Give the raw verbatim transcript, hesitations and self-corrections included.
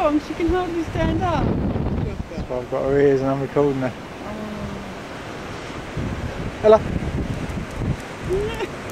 strong, she can hardly stand up. That's why I've got her ears and I'm recording her. Oh. Hello.